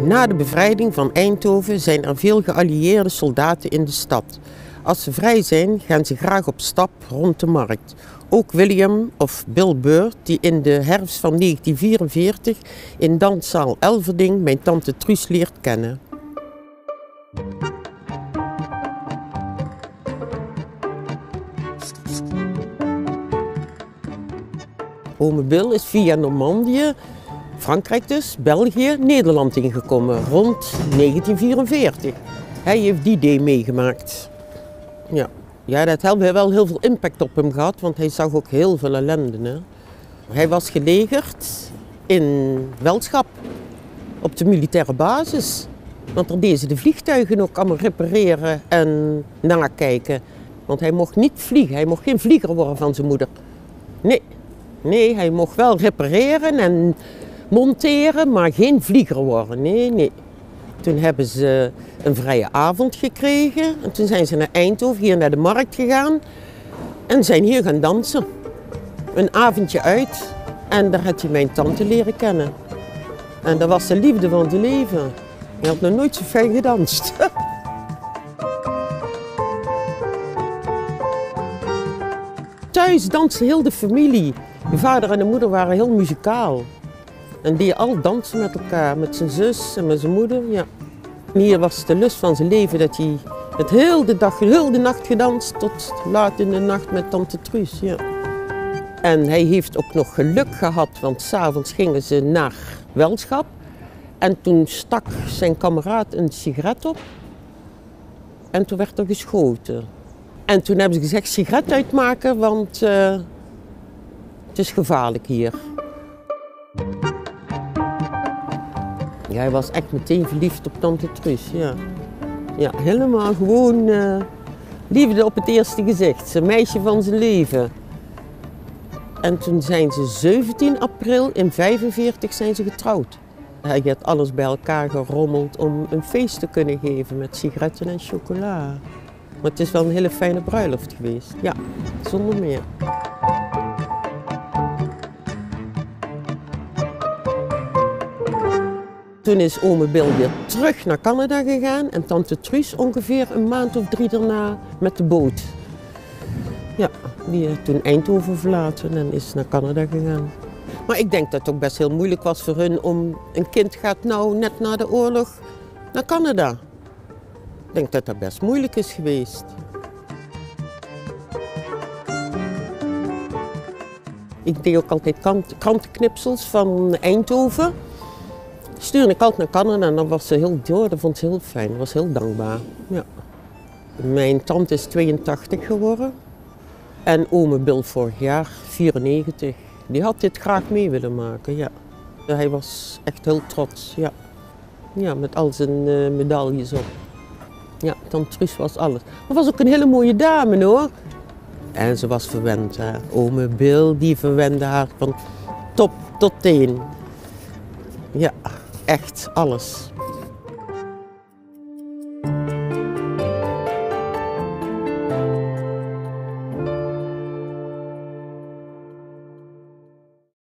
Na de bevrijding van Eindhoven zijn er veel geallieerde soldaten in de stad. Als ze vrij zijn, gaan ze graag op stap rond de markt. Ook William of Bill Beurt, die in de herfst van 1944 in danszaal Elverding mijn tante Truus leert kennen. Ome Bill is via Normandië, Frankrijk dus, België, Nederland ingekomen rond 1944. Hij heeft die day meegemaakt. Ja, dat heeft wel heel veel impact op hem gehad, want hij zag ook heel veel ellende. Hè. Hij was gelegerd in Welschap, op de militaire basis. Want daar deden ze de vliegtuigen ook allemaal repareren en nakijken. Want hij mocht niet vliegen, hij mocht geen vlieger worden van zijn moeder. Nee, hij mocht wel repareren en monteren, maar geen vlieger worden. Nee. Toen hebben ze een vrije avond gekregen en toen zijn ze naar Eindhoven, hier naar de markt gegaan en zijn hier gaan dansen. Een avondje uit en daar had hij mijn tante leren kennen. En dat was de liefde van zijn leven. Hij had nog nooit zo fijn gedanst. Thuis danste heel de familie. Mijn vader en de moeder waren heel muzikaal. En die al dansen met elkaar, met zijn zus en met zijn moeder. Ja. En hier was de lust van zijn leven dat hij het heel de nacht gedanst tot laat in de nacht met tante Truus. Ja. En hij heeft ook nog geluk gehad, want 's avonds gingen ze naar Welschap. En toen stak zijn kameraad een sigaret op. En toen werd er geschoten. En toen hebben ze gezegd, sigaret uitmaken, want het is gevaarlijk hier. Ja, hij was echt meteen verliefd op tante Truus, ja, helemaal gewoon liefde op het eerste gezicht. Een meisje van zijn leven. En toen zijn ze 17 april in 1945 zijn ze getrouwd. Hij had alles bij elkaar gerommeld om een feest te kunnen geven met sigaretten en chocola. Maar het is wel een hele fijne bruiloft geweest, ja, zonder meer. Toen is ome Bill weer terug naar Canada gegaan en tante Truus ongeveer een maand of 3 daarna met de boot. Ja, die heeft toen Eindhoven verlaten en is naar Canada gegaan. Maar ik denk dat het ook best heel moeilijk was voor hun om een kind gaat nou net na de oorlog naar Canada. Ik denk dat dat best moeilijk is geweest. Ik deed ook altijd krantenknipsels van Eindhoven. Stuurde ik altijd naar Canada en dan was ze dat vond ze heel fijn, dat was heel dankbaar. Ja. Mijn tante is 82 geworden en ome Bill vorig jaar 94. Die had dit graag mee willen maken, ja. Hij was echt heel trots, ja. Ja, met al zijn medailles op. Ja, tante Truus was alles. Maar was ook een hele mooie dame hoor. En ze was verwend, hè. Ome Bill die verwende haar van top tot teen. Ja, echt alles.